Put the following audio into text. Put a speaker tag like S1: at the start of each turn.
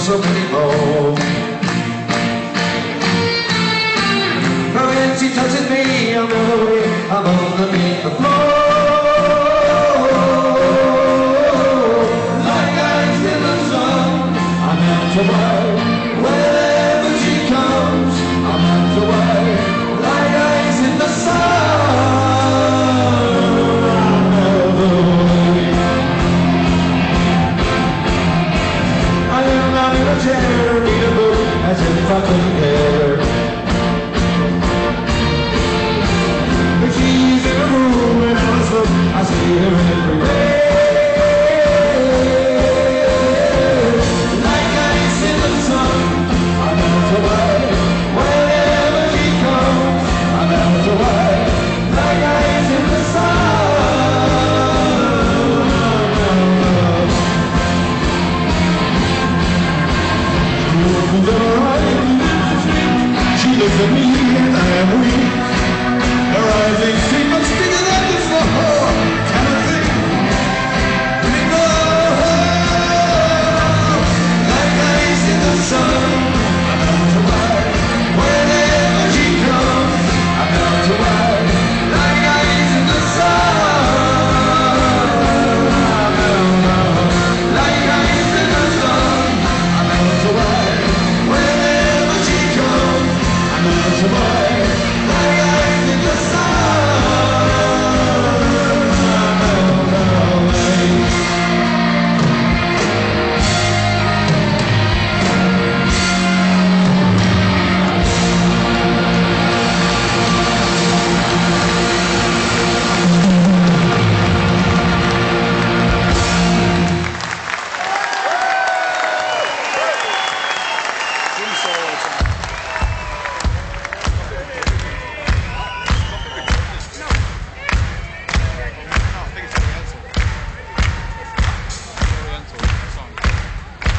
S1: so many more. But when she touches me, I'm underneath the floor. Like ice in the sun, I'm out to wait. Wherever she comes, I'm out to wait. Like ice in the sun, I'll never wait. I am not in a chair, read a book, as if I couldn't care. If she's in a room and I look, I see her everywhere. Like ice in the sun, I'm out to wait. Wherever she comes, I'm out to wait. Like ice in the sun. She opens her eyes, she looks at me and I am weak.